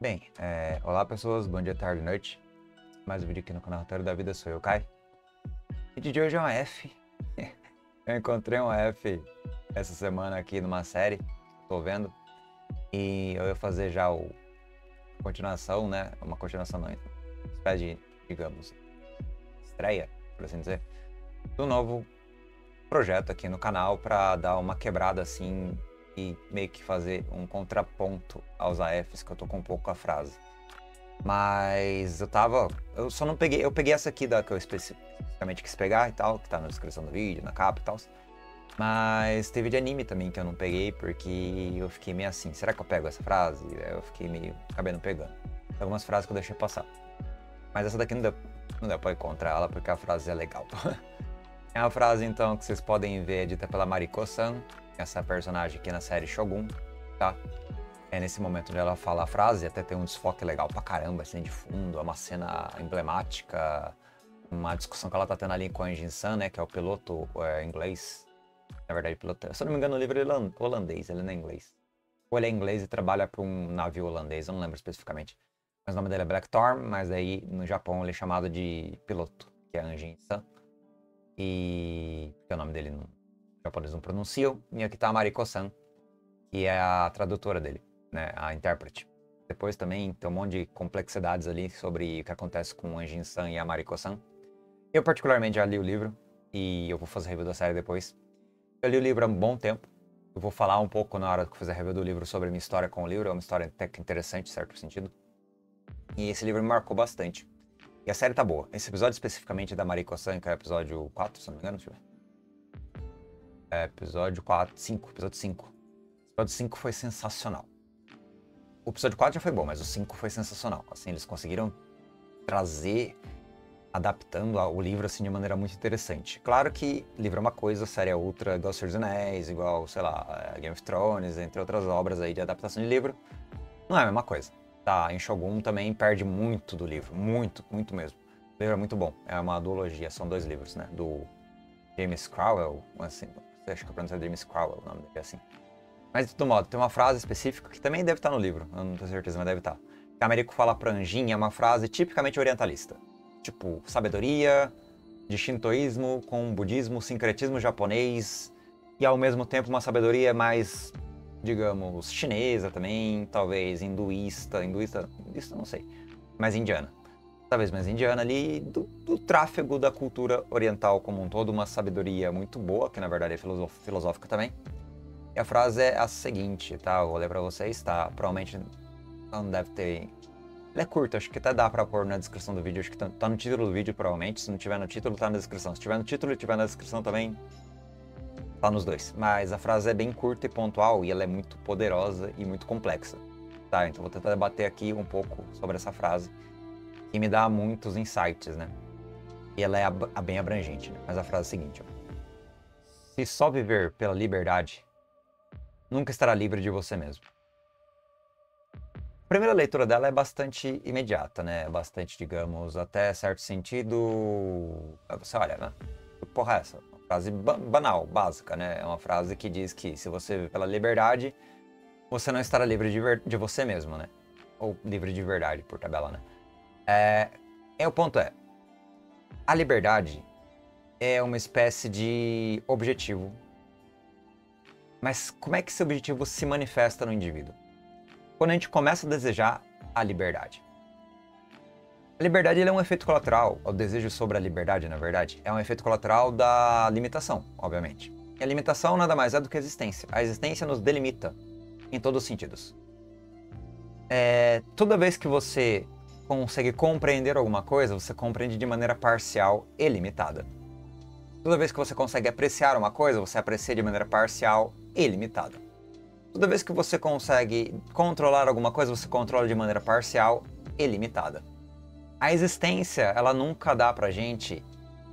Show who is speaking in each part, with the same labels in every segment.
Speaker 1: Bem, olá pessoas, bom dia, tarde, noite. Mais um vídeo aqui no canal Roteiro da Vida, sou eu, Kai. O vídeo de hoje é um F. Eu encontrei um F essa semana aqui numa série, tô vendo. E eu ia fazer já a continuação, né? Uma continuação não, espécie de, digamos, estreia, por assim dizer, do novo projeto aqui no canal pra dar uma quebrada assim e meio que fazer um contraponto aos AFs, que eu tô com um pouco a frase. Mas eu só não peguei, eu peguei essa aqui da que eu especificamente quis pegar e tal, que tá na descrição do vídeo, na capa e tal. Mas teve de anime também que eu não peguei, porque eu fiquei meio assim, será que eu pego essa frase? Aí eu fiquei meio, acabei não pegando. Tem algumas frases que eu deixei passar. Mas essa daqui não deu pra encontrar ela, porque a frase é legal. É uma frase, então, que vocês podem ver dita pela Mariko-san, essa personagem aqui na série Shogun, tá? É nesse momento onde ela fala a frase, até tem um desfoque legal pra caramba, assim, de fundo, é uma cena emblemática, uma discussão que ela tá tendo ali com a Anjin-san, né, que é o piloto inglês. Na verdade, piloto, se eu não me engano, o livro ele é holandês, ele não é inglês. Ou ele é inglês e trabalha para um navio holandês, eu não lembro especificamente. Mas o nome dele é Blackthorn, mas aí no Japão ele é chamado de piloto, que é Anjin-san. E porque o nome dele no japonês não pronunciam. E aqui tá a Mariko-san, que é a tradutora dele, né, a intérprete. Depois também tem um monte de complexidades ali sobre o que acontece com o Anjin-san e a Mariko-san. Eu particularmente já li o livro e eu vou fazer review da série depois. Eu li o livro há um bom tempo. Eu vou falar um pouco na hora que eu fizer a review do livro sobre a minha história com o livro. É uma história até que interessante, em certo sentido. E esse livro me marcou bastante. E a série tá boa. Esse episódio especificamente da Mariko-san, que é o episódio 4, se não me engano, deixa eu ver. É episódio 4, 5, episódio 5. O episódio 5 foi sensacional. O episódio 4 já foi bom, mas o 5 foi sensacional. Assim, eles conseguiram trazer, adaptando o livro assim de maneira muito interessante. Claro que livro é uma coisa, série é outra, igual Senhor dos Anéis, igual, sei lá, Game of Thrones, entre outras obras aí de adaptação de livro. Não é a mesma coisa. Tá, em Shogun também perde muito do livro, muito, muito mesmo. O livro é muito bom, é uma duologia, são 2 livros, né, do James Crowell, assim, acho que eu pronunciei James Crowell, o nome dele é assim. Mas de todo modo, tem uma frase específica que também deve estar no livro, eu não tenho certeza, mas deve estar. Que a Mariko fala pra Anjin, é uma frase tipicamente orientalista. Tipo, sabedoria de shintoísmo com budismo, sincretismo japonês, e ao mesmo tempo uma sabedoria mais, digamos, chinesa também, talvez hinduísta não sei, mais indiana. Talvez mais indiana ali, do tráfego da cultura oriental como um todo, uma sabedoria muito boa, que na verdade é filosófica também. E a frase é a seguinte, tá? Eu vou ler pra vocês, tá? Provavelmente não deve ter... Ele é curto, acho que até dá pra pôr na descrição do vídeo, acho que tá no título do vídeo provavelmente, se não tiver no título tá na descrição, se tiver no título e tiver na descrição também, tá nos dois. Mas a frase é bem curta e pontual e ela é muito poderosa e muito complexa, tá? Então vou tentar debater aqui um pouco sobre essa frase, que me dá muitos insights, né? E ela é bem abrangente, né? Mas a frase é a seguinte, ó. Se só viver pela liberdade, nunca estará livre de você mesmo. A primeira leitura dela é bastante imediata, né? Bastante, digamos, até certo sentido... Você olha, né? Que porra é essa? Uma frase banal, básica, né? É uma frase que diz que se você vive pela liberdade, você não estará livre de você mesmo, né? Ou livre de verdade, por tabela, né? O ponto é, a liberdade é uma espécie de objetivo. Mas como é que esse objetivo se manifesta no indivíduo? Quando a gente começa a desejar a liberdade. A liberdade é um efeito colateral, o desejo sobre a liberdade, na verdade, é um efeito colateral da limitação, obviamente. E a limitação nada mais é do que a existência. A existência nos delimita em todos os sentidos. Toda vez que você consegue compreender alguma coisa, você compreende de maneira parcial e limitada. Toda vez que você consegue apreciar uma coisa, você aprecia de maneira parcial e limitada. Toda vez que você consegue controlar alguma coisa, você controla de maneira parcial e limitada. A existência, ela nunca dá pra gente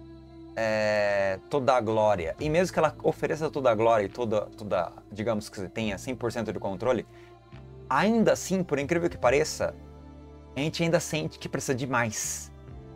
Speaker 1: toda a glória. E mesmo que ela ofereça toda a glória e toda digamos que você tenha 100% de controle, ainda assim, por incrível que pareça, a gente ainda sente que precisa de mais.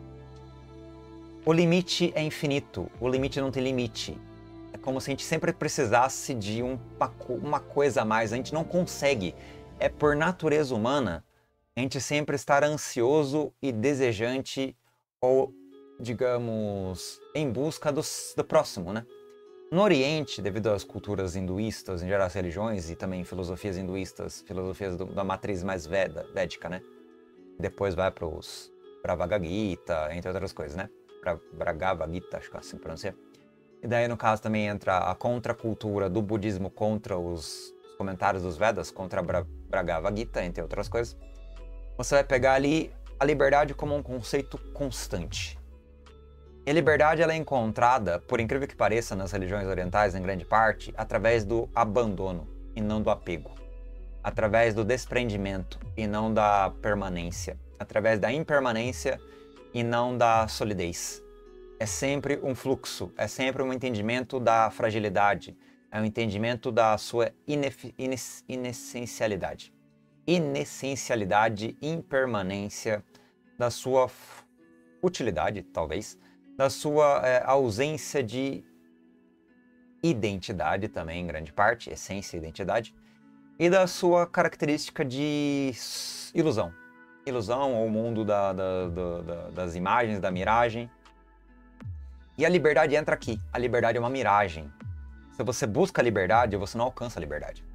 Speaker 1: O limite é infinito, o limite não tem limite. É como se a gente sempre precisasse de uma coisa a mais, a gente não consegue. É por natureza humana a gente sempre estar ansioso e desejante ou, digamos, em busca do próximo, né? No Oriente, devido às culturas hinduístas, em geral as religiões e também filosofias hinduístas, filosofias da matriz mais védica, né? Depois vai para os Bhagavad Gita, entre outras coisas, né? Bhagavad Gita, acho que é assim que pronuncia. E daí, no caso, também entra a contracultura do budismo contra os comentários dos Vedas, contra a Bhagavad Gita, entre outras coisas. Você vai pegar ali a liberdade como um conceito constante. E a liberdade ela é encontrada, por incrível que pareça, nas religiões orientais, em grande parte, através do abandono e não do apego. Através do desprendimento e não da permanência. Através da impermanência e não da solidez. É sempre um fluxo, é sempre um entendimento da fragilidade, é um entendimento da sua inessencialidade. Inessencialidade, impermanência, da sua utilidade, talvez, da sua ausência de identidade também, em grande parte, essência e identidade, e da sua característica de ilusão. Ilusão ou mundo das imagens, da miragem. E a liberdade entra aqui. A liberdade é uma miragem. Se você busca a liberdade, você não alcança a liberdade.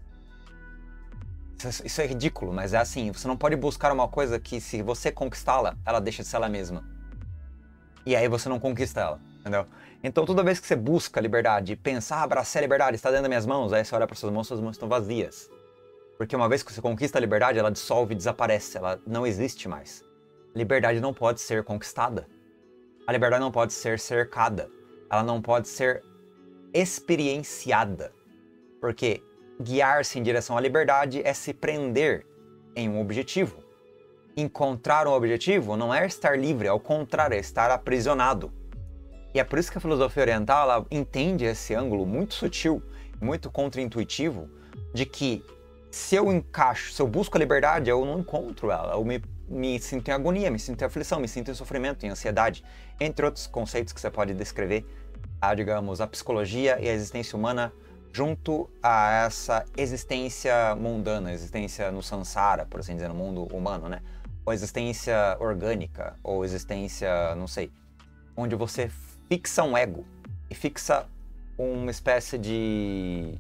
Speaker 1: Isso é ridículo, mas é assim. Você não pode buscar uma coisa que, se você conquistá-la, ela deixa de ser ela mesma. E aí você não conquista ela, entendeu? Então toda vez que você busca a liberdade, pensa, abracei a liberdade, está dentro das minhas mãos, aí você olha para suas mãos estão vazias. Porque uma vez que você conquista a liberdade, ela dissolve e desaparece, ela não existe mais. Liberdade não pode ser conquistada. A liberdade não pode ser cercada. Ela não pode ser experienciada. Porque guiar-se em direção à liberdade é se prender em um objetivo. Encontrar um objetivo não é estar livre, ao contrário, é estar aprisionado. E é por isso que a filosofia oriental ela entende esse ângulo muito sutil, muito contraintuitivo, de que se eu busco a liberdade, eu não encontro ela, eu me sinto em agonia, me sinto em aflição, me sinto em sofrimento, em ansiedade, entre outros conceitos que você pode descrever, digamos, a psicologia e a existência humana junto a essa existência mundana, existência no samsara, por assim dizer, no mundo humano, né? Ou existência orgânica, ou existência, não sei, onde você fixa um ego e fixa uma espécie de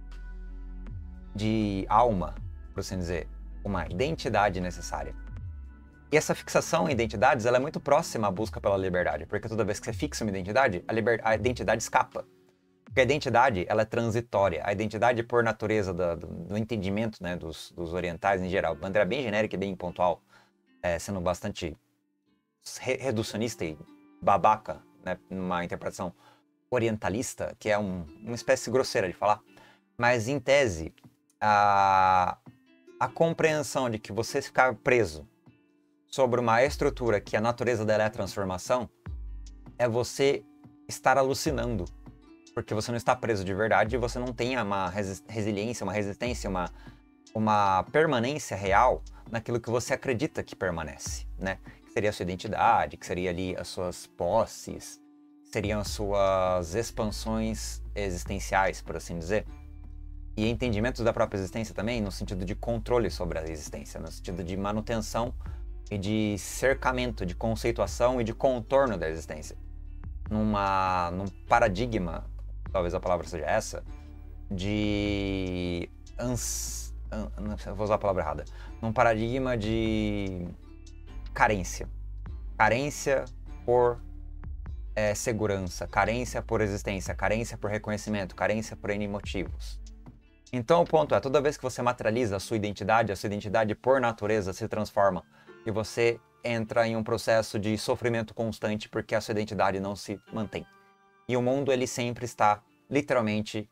Speaker 1: alma, por assim dizer, uma identidade necessária. E essa fixação em identidades ela é muito próxima à busca pela liberdade, porque toda vez que você fixa uma identidade, a identidade escapa. Porque a identidade ela é transitória. A identidade, por natureza do entendimento, né, dos orientais em geral, de maneira bem genérica e bem pontual, sendo bastante reducionista e babaca, né, numa interpretação orientalista, que é uma espécie grosseira de falar, mas em tese, a compreensão de que você ficar preso sobre uma estrutura que a natureza dela é a transformação, é você estar alucinando, porque você não está preso de verdade e você não tem uma resiliência, uma resistência, uma permanência real naquilo que você acredita que permanece, né? Que seria a sua identidade, que seria ali as suas posses, seriam as suas expansões existenciais, por assim dizer. E entendimentos da própria existência também, no sentido de controle sobre a existência, no sentido de manutenção e de cercamento, de conceituação e de contorno da existência. Num paradigma, talvez a palavra seja essa, de... vou usar a palavra errada. Num paradigma de carência. Carência por segurança, carência por existência, carência por reconhecimento, carência por N motivos. Então o ponto é, toda vez que você materializa a sua identidade por natureza se transforma e você entra em um processo de sofrimento constante porque a sua identidade não se mantém. E o mundo ele sempre está literalmente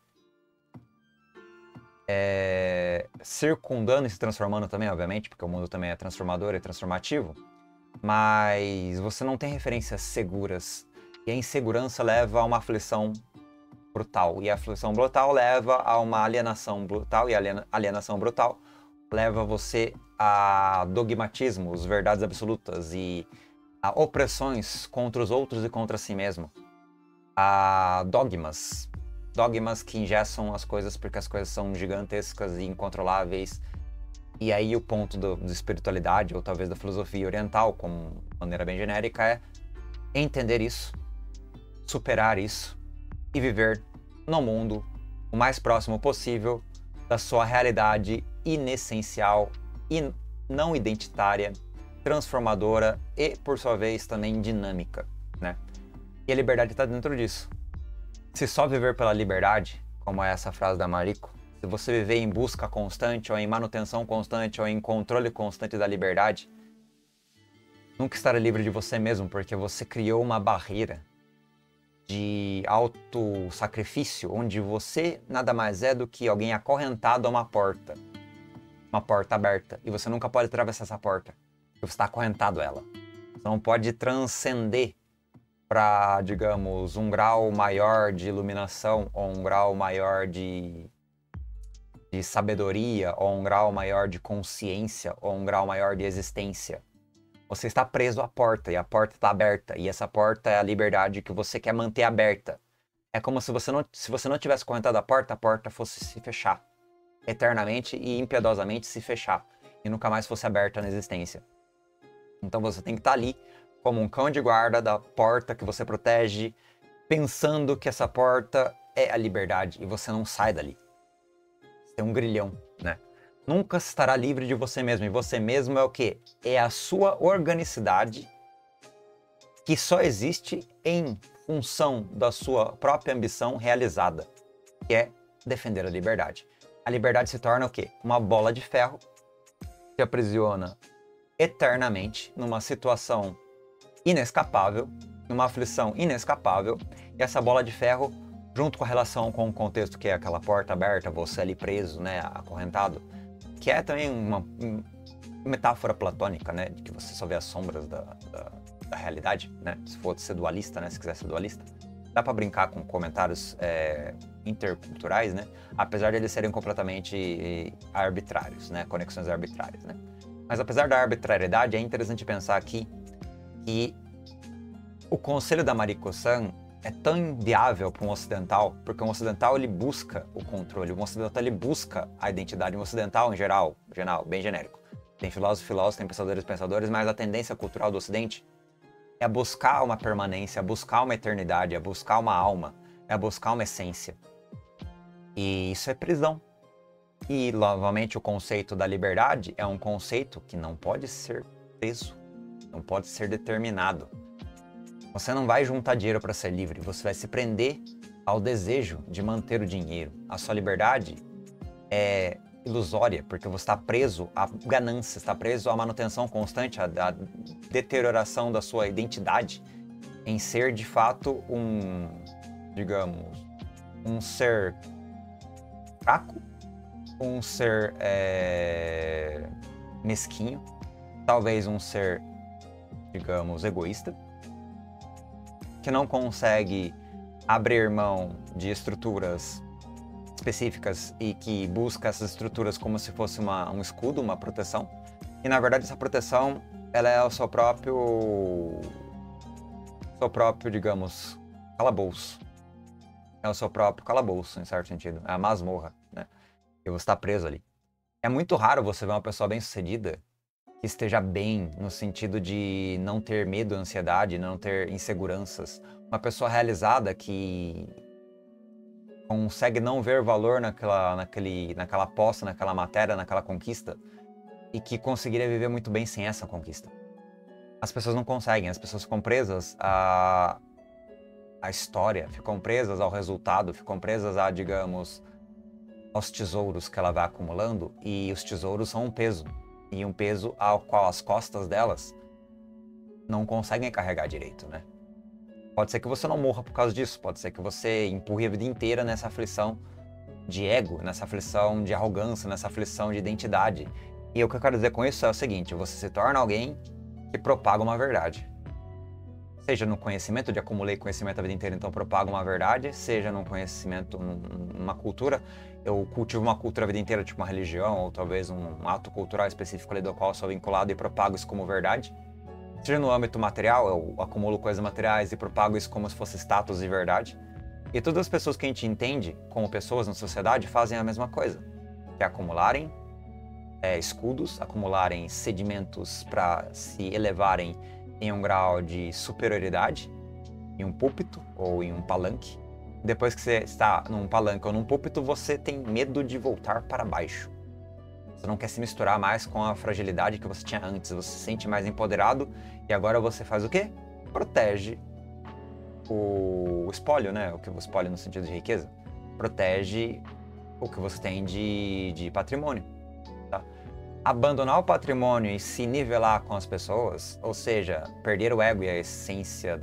Speaker 1: circundando e se transformando também, obviamente, porque o mundo também é transformador e transformativo, mas você não tem referências seguras e a insegurança leva a uma aflição brutal, e a aflição brutal leva a uma alienação brutal, e a alienação brutal leva você a dogmatismos, verdades absolutas e a opressões contra os outros e contra si mesmo, a dogmas que engessam as coisas porque as coisas são gigantescas e incontroláveis, E aí o ponto da espiritualidade, ou talvez da filosofia oriental, como maneira bem genérica, é entender isso, superar isso e viver no mundo o mais próximo possível da sua realidade inessencial e não identitária, transformadora e, por sua vez, também dinâmica, né? E a liberdade está dentro disso. Se só viver pela liberdade, como é essa frase da Mariko, se você viver em busca constante, ou em manutenção constante, ou em controle constante da liberdade, nunca estará livre de você mesmo, porque você criou uma barreira de auto-sacrifício, onde você nada mais é do que alguém acorrentado a uma porta aberta, e você nunca pode atravessar essa porta, porque você está acorrentado a ela. Você não pode transcender para, digamos, um grau maior de iluminação, ou um grau maior de sabedoria, ou um grau maior de consciência, ou um grau maior de existência. Você está preso à porta, e a porta está aberta, e essa porta é a liberdade que você quer manter aberta. É como se você não tivesse correntado a porta fosse se fechar, eternamente e impiedosamente se fechar, e nunca mais fosse aberta na existência. Então você tem que estar ali, como um cão de guarda da porta que você protege, pensando que essa porta é a liberdade, e você não sai dali. Você tem um grilhão, né? Nunca estará livre de você mesmo. E você mesmo é o quê? É a sua organicidade que só existe em função da sua própria ambição realizada, que é defender a liberdade. A liberdade se torna o quê? Uma bola de ferro que aprisiona eternamente numa situação inescapável, numa aflição inescapável, e essa bola de ferro, junto com a relação com o contexto que é aquela porta aberta, você ali preso, né, acorrentado, que é também uma metáfora platônica, né, de que você só vê as sombras da realidade, né, se for ser dualista, né, se quiser ser dualista. Dá para brincar com comentários interculturais, né, apesar de eles serem completamente arbitrários, né, conexões arbitrárias, né. Mas apesar da arbitrariedade, é interessante pensar aqui que o conselho da Mariko-san é tão inviável para um ocidental, porque um ocidental ele busca o controle, um ocidental ele busca a identidade, um ocidental em geral, bem genérico. Tem filósofos, tem pensadores, mas a tendência cultural do ocidente é buscar uma permanência, é buscar uma eternidade, é buscar uma alma, é buscar uma essência. E isso é prisão. E, novamente, o conceito da liberdade é um conceito que não pode ser preso, não pode ser determinado. Você não vai juntar dinheiro para ser livre, você vai se prender ao desejo de manter o dinheiro. A sua liberdade é ilusória, porque você está preso à ganância, está preso à manutenção constante, à deterioração da sua identidade em ser, de fato, digamos, um ser fraco, um ser mesquinho, talvez um ser, digamos, egoísta, que não consegue abrir mão de estruturas específicas e que busca essas estruturas como se fosse um escudo, uma proteção. E na verdade essa proteção, ela é o seu próprio, digamos, calabouço. É o seu próprio calabouço, em certo sentido. É a masmorra, né? E você está preso ali. É muito raro você ver uma pessoa bem-sucedida que esteja bem no sentido de não ter medo, ansiedade, não ter inseguranças. Uma pessoa realizada que consegue não ver valor naquela posse, naquela matéria, naquela conquista, e que conseguiria viver muito bem sem essa conquista. As pessoas não conseguem, as pessoas ficam presas à história, ficam presas ao resultado, ficam presas digamos, aos tesouros que ela vai acumulando, e os tesouros são um peso. E um peso ao qual as costas delas não conseguem carregar direito, né? Pode ser que você não morra por causa disso, pode ser que você empurre a vida inteira nessa aflição de ego, nessa aflição de arrogância, nessa aflição de identidade. E o que eu quero dizer com isso é o seguinte: você se torna alguém que propaga uma verdade. Seja no conhecimento, de acumulei conhecimento a vida inteira, então propago uma verdade, seja num conhecimento, numa cultura, eu cultivo uma cultura a vida inteira, tipo uma religião, ou talvez um ato cultural específico ali do qual eu sou vinculado e propago isso como verdade. Seja no âmbito material, eu acumulo coisas materiais e propago isso como se fosse status e verdade. E todas as pessoas que a gente entende como pessoas na sociedade fazem a mesma coisa, que é acumularem escudos, acumularem sedimentos para se elevarem em um grau de superioridade, em um púlpito ou em um palanque. Depois que você está num palanque ou num púlpito, você tem medo de voltar para baixo. Você não quer se misturar mais com a fragilidade que você tinha antes. Você se sente mais empoderado e agora você faz o quê? Protege o espólio, né? O que o espólio no sentido de riqueza. Protege o que você tem de patrimônio. Tá? Abandonar o patrimônio e se nivelar com as pessoas, ou seja, perder o ego e a essência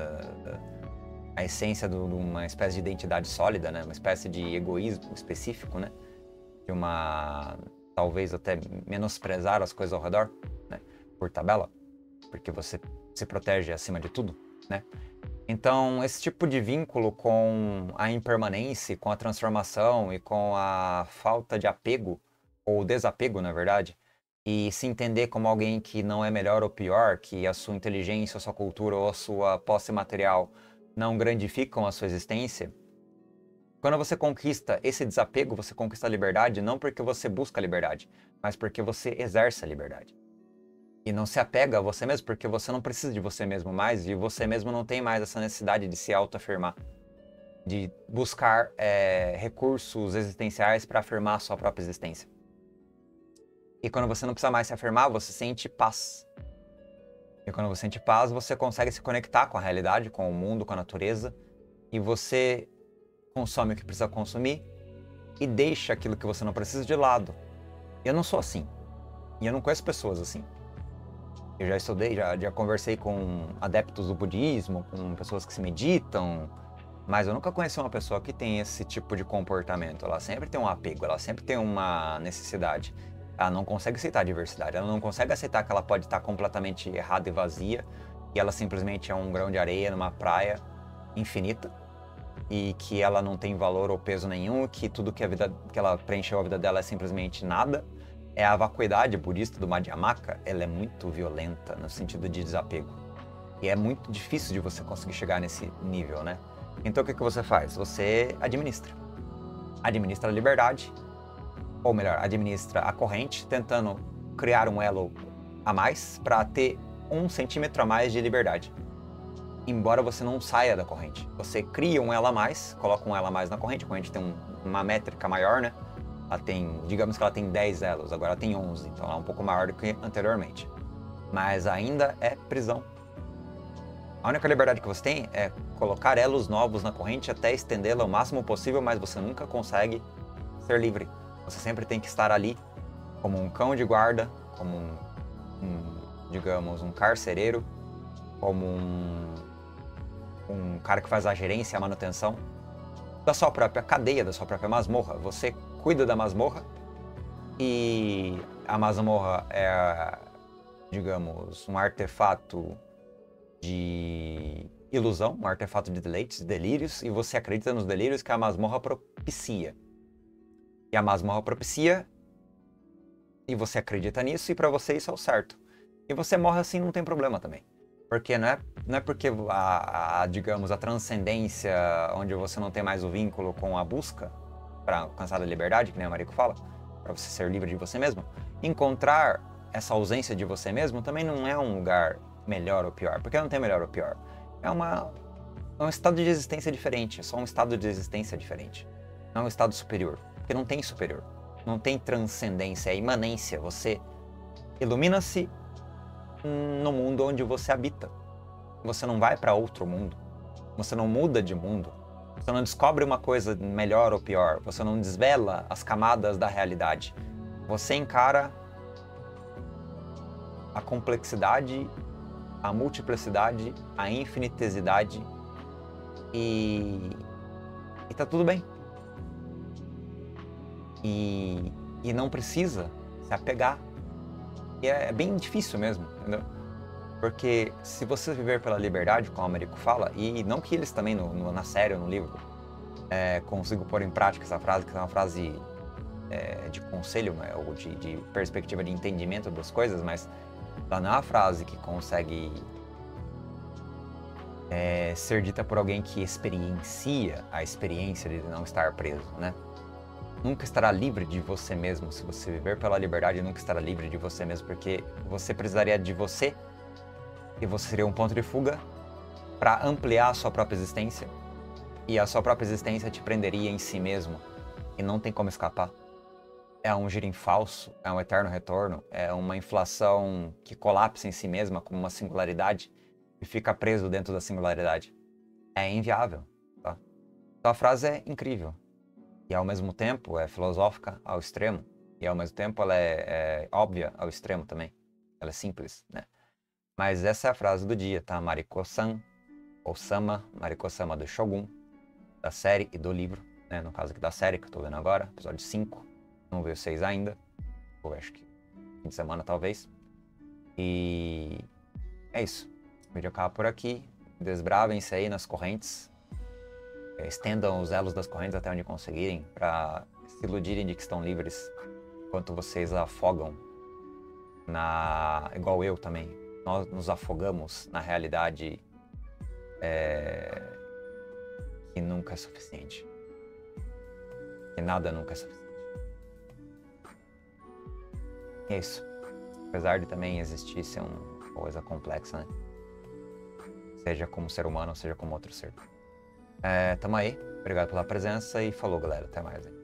Speaker 1: de uma espécie de identidade sólida, né? Uma espécie de egoísmo específico, né? De uma, talvez até menosprezar as coisas ao redor, né? Por tabela, porque você se protege acima de tudo, né? Então, esse tipo de vínculo com a impermanência, com a transformação e com a falta de apego, ou desapego, na verdade, e se entender como alguém que não é melhor ou pior, que a sua inteligência, a sua cultura ou a sua posse material não grandificam a sua existência. Quando você conquista esse desapego, você conquista a liberdade não porque você busca a liberdade, mas porque você exerce a liberdade. E não se apega a você mesmo porque você não precisa de você mesmo mais e você mesmo não tem mais essa necessidade de se autoafirmar, de buscar recursos existenciais para afirmar a sua própria existência. E quando você não precisa mais se afirmar, você sente paz. E quando você sente paz, você consegue se conectar com a realidade, com o mundo, com a natureza. E você consome o que precisa consumir e deixa aquilo que você não precisa de lado. Eu não sou assim. E eu não conheço pessoas assim. Eu já estudei, já conversei com adeptos do budismo, com pessoas que se meditam, mas eu nunca conheci uma pessoa que tem esse tipo de comportamento. Ela sempre tem um apego, ela sempre tem uma necessidade. Ela não consegue aceitar a diversidade, ela não consegue aceitar que ela pode estar completamente errada e vazia, e ela simplesmente é um grão de areia numa praia infinita, e que ela não tem valor ou peso nenhum, que tudo que ela preencheu a vida dela é simplesmente nada. A vacuidade budista do Madhyamaka, ela é muito violenta no sentido de desapego. E é muito difícil de você conseguir chegar nesse nível, né? Então o que você faz? Você administra. Administra a liberdade, ou melhor, administra a corrente, tentando criar um elo a mais para ter 1 centímetro a mais de liberdade. Embora você não saia da corrente. Você cria um elo a mais, coloca um elo a mais na corrente, a corrente tem uma métrica maior, né? Digamos que ela tem 10 elos, agora ela tem 11, então ela é um pouco maior do que anteriormente. Mas ainda é prisão. A única liberdade que você tem é colocar elos novos na corrente até estendê-la o máximo possível, mas você nunca consegue ser livre. Você sempre tem que estar ali como um cão de guarda, como digamos, um carcereiro, como um cara que faz a gerência e a manutenção da sua própria cadeia, da sua própria masmorra. Você cuida da masmorra e a masmorra é, digamos, um artefato de ilusão, um artefato de deleites, delírios, e você acredita nos delírios que a masmorra propicia. E a masmorra propicia e você acredita nisso e para você isso é o certo. E você morre assim, não tem problema também. Porque não é porque digamos, a transcendência, onde você não tem mais o vínculo com a busca para alcançar a liberdade, que nem o Marico fala, para você ser livre de você mesmo, encontrar essa ausência de você mesmo também não é um lugar melhor ou pior, porque não tem melhor ou pior. É um estado de existência diferente, é só um estado de existência diferente. Não é um estado superior, porque não tem superior, não tem transcendência, é imanência. Você ilumina-se no mundo onde você habita. Você não vai para outro mundo, você não muda de mundo. Você não descobre uma coisa melhor ou pior. Você não desvela as camadas da realidade. Você encara a complexidade, a multiplicidade, a infinitesidade e tá tudo bem. E não precisa se apegar. E é bem difícil mesmo, entendeu? Porque se você viver pela liberdade, como o Américo fala, e não que eles também na série ou no livro consigam pôr em prática essa frase, que é uma frase de conselho, né, ou de perspectiva de entendimento das coisas, mas ela não é uma frase que consegue ser dita por alguém que experiencia a experiência de não estar preso, né? nunca estará livre de você mesmo. Se você viver pela liberdade, nunca estará livre de você mesmo, porque você precisaria de você e você seria um ponto de fuga para ampliar a sua própria existência, e a sua própria existência te prenderia em si mesmo e não tem como escapar. É um giro em falso, é um eterno retorno, é uma inflação que colapsa em si mesma como uma singularidade e fica preso dentro da singularidade. É inviável, tá? Então a frase é incrível e ao mesmo tempo é filosófica ao extremo e ao mesmo tempo ela é óbvia ao extremo também. Ela é simples, né? Mas essa é a frase do dia, tá? Mariko-san, ou Sama, Mariko-sama do Shogun, da série e do livro, né? No caso aqui da série que eu tô vendo agora, episódio 5. Não vi o 6 ainda, ou acho que fim de semana talvez. E é isso. O vídeo acaba por aqui. Desbravem-se aí nas correntes. Estendam os elos das correntes até onde conseguirem para se iludirem de que estão livres, enquanto vocês afogam igual eu também. Nós nos afogamos na realidade que nunca é suficiente. Que nada nunca é suficiente. É isso. Apesar de também existir ser uma coisa complexa, né? Seja como ser humano, seja como outro ser. Tamo aí. Obrigado pela presença e falou, galera. Até mais.